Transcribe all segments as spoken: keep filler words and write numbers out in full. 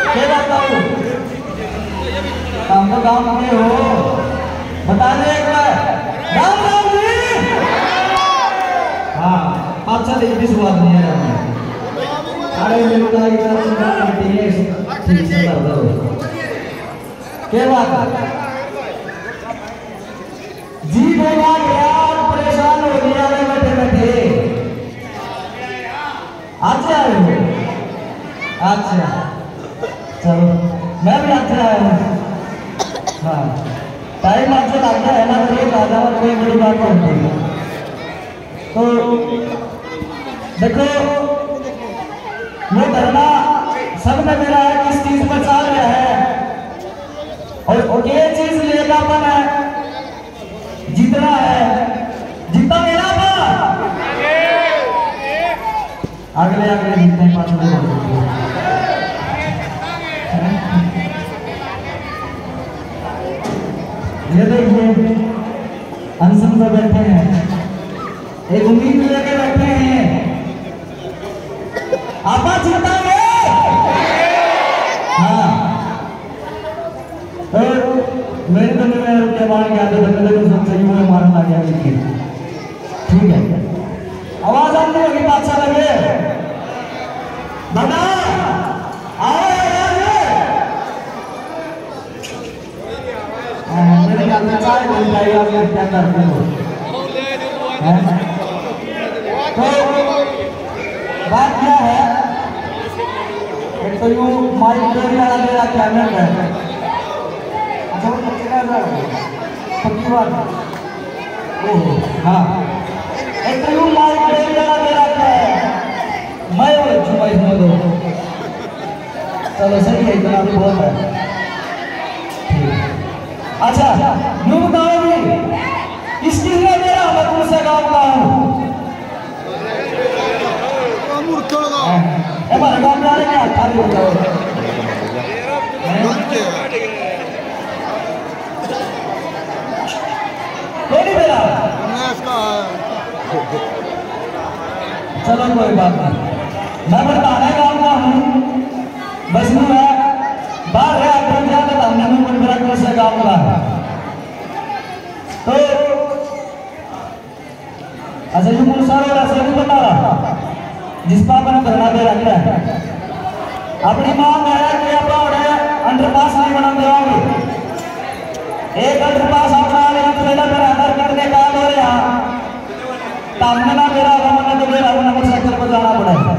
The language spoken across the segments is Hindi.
क्या बताऊं? हम तो गाँव में हो, बता दे एक बार। राम राम जी। हाँ, अच्छा एक भी स्वाद नहीं है हमें। अरे मिलता ही था सुना करती है ठीक से कर दो। क्या बात है? जी बोला गया परेशान हो गया मैं बैठे बैठे। अच्छा आए अच्छा चलो मैं भी अच्छा आया हूँ। हाँ टाइम आपसे लगता है ना तो रोज आ जाओ कोई बड़ी बात नहीं होती। तो देखो ये धरना सब में मेरा है किस चीज पर चल रहा है और ये चीज लेगा अपन है जितना है जितना मेरा अगले अगले जितने पास ये देखिए अनशन पर बैठे हैं एक उम्मीद लेके बैठे हैं आप जीताएंगे। हाँ तो मेरे तो मेरे रुपये मार के आते थे मेरे को सब सही में मारना गया लेकिन ठीक है आवाज आती होगी तो अच्छा लगे बना आओ मेरे ख्याल में चाय बन जाएगी आप लोग क्या करते हो। तो बात क्या है एक तो यूँ माइक वाला मेरा चैनल है। अच्छा वो पक्की पक्की बात हाँ एक तो यूँ माइक वाला मेरा क्या है मैं और छुआ इसमें दो चलो सही है इतना भी बहुत है। अच्छा यूँ बताओ भी इस चीज में मेरा मैं कौन सा गाँव का हूँ हमारे गाँव में आ रहे हैं खाली होता है कोई मेरा चलो कोई बात नहीं मैं बताने गाँव का हूँ बस यू है बाहर है आपको क्या था हमने मुझे मेरा कौन सा गाँव का है तो अच्छा ये मुझे सारे रास्ते नहीं बता रहा जिस पर अपने धरना दे रखा है अपनी मांग है कि आप अंडरपास नहीं बना देंगे। एक अंडरपास अपना लेना तो मेरा मेरा आधार कार्ड निकाल हो रहा सामने ना मेरा हमने तो मेरा नंबर सेक्टर पर जाना पड़ेगा।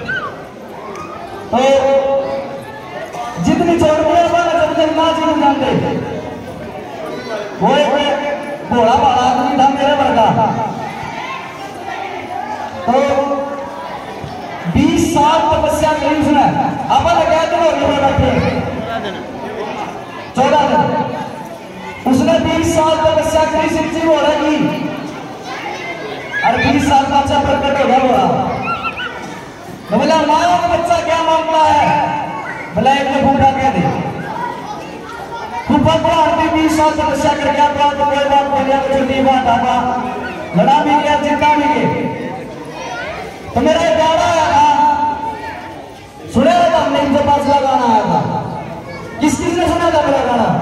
तो जितनी छोड़ दिया वाला जब तक ना जीवन जानते वो एक भोला भाला आदमी था मेरे वर्गा। तो बीस साल तपस्या करी उसने अपन क्या तो बैठे चौदह दिन उसने बीस साल तपस्या करी शिवजी बोला की और बीस साल का बच्चा प्रकट हो गया बोला तो बोला माओ का बच्चा क्या मांगता है बोला एक फूटा कह दे फूफा को आरती बीस साल तपस्या कर गया तो कोई बात बोलिया छुट्टी बात आगा लड़ा भी गया जीता भी गए। तो मेरा एक गाना आया था सुना था हमने इनके पास का गाना आया था किस किस ने सुना था मेरा गाना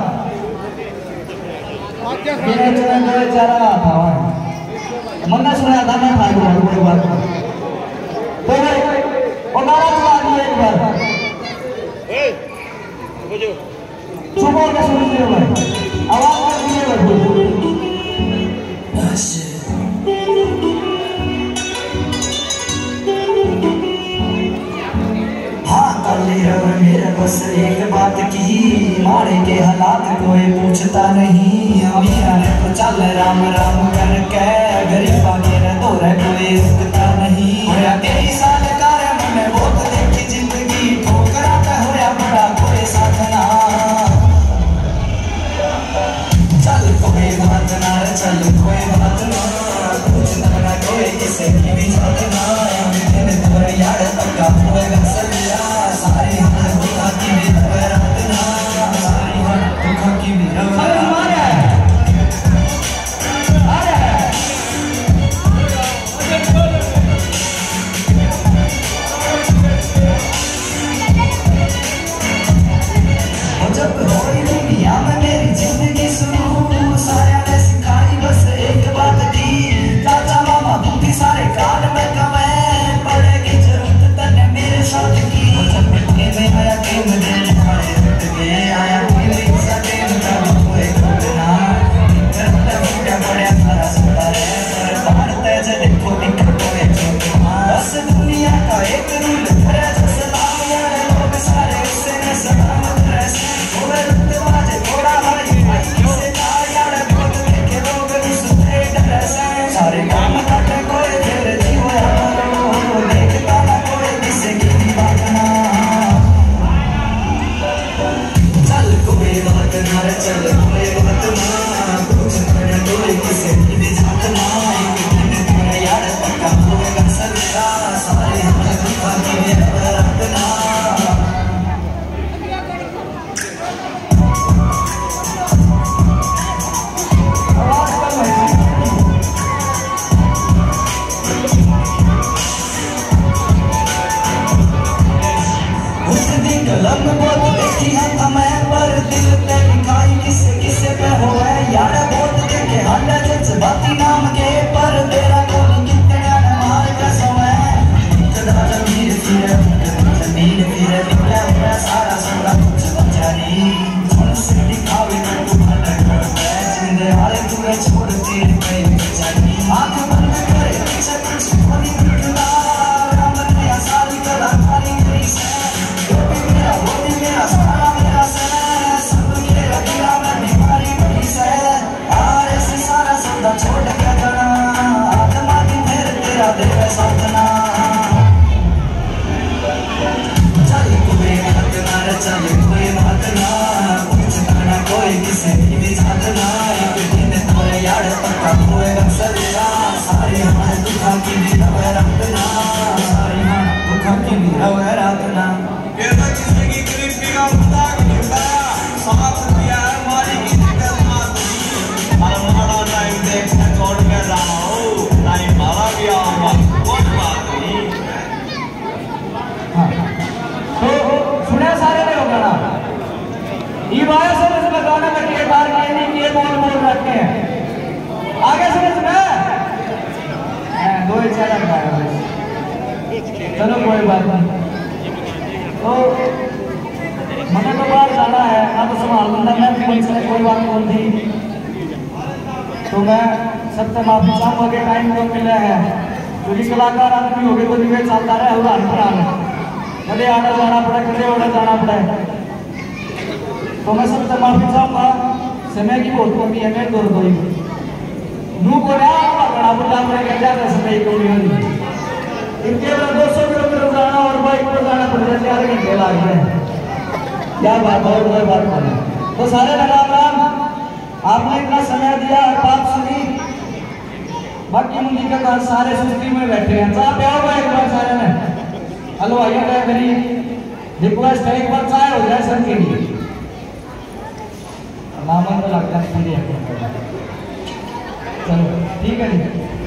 चारा रहा था मन्ना सुनाया था मैं भाई को कोई बात तो वो गाना चला दिया एक बार चुप होकर सुन लिया भाई आवाज कर दिए भाई मेरे बस एक बात की मारे के हालात कोई पूछता नहीं अमीरा है तो चल राम राम करके गरीबा के तो रह कोई रुकता नहीं होया तेरी साल कार मैंने बहुत देखी जिंदगी ठोकरा पे होया बड़ा कोई साधना चल कोई बात ना चल कोई बात ना कुछ ना कोई किसी की भी साधना दिन भर यार पक्का होएगा सलिया सारी हर दुखा की भी रातना सारी हर दुखा की भी रातना आ रहा है चलो कोई बात नहीं। तो मैंने तो बाहर जाना है, अब संभाल लूंगा मैं भी, मुझसे कोई बात नहीं थी। तो मैं सबसे माफी चाहूँगा कि टाइम तो मिला है, क्योंकि कलाकार आदमी हो गए तो दिवे चलता रहे उड़ान पड़ान, कदे आना जाना पड़े कदे उड़ा जाना पड़े। तो मैं सबसे माफी चाहूँगा, समय की बहुत कमी है, मैं दौड़ गई नू को बड़ा बुला पड़ेगा ज़्यादा समय कमी होगी। इनके बाद दो सौ किलोमीटर जाना और बाइक पर जाना पड़ता है, चार घंटे लग गए। क्या बात और कोई बात नहीं। तो सारे राम राम, आपने इतना समय दिया और बात सुनी। बाकी मुंडी के बाद सारे सुस्ती में बैठे हैं, चाह पे आओ एक बार सारे में। हेलो आइए क्या करी रिक्वेस्ट है, एक बार चाय हो जाए सबके लिए। नामन तो लगता है चलो ठीक है जी।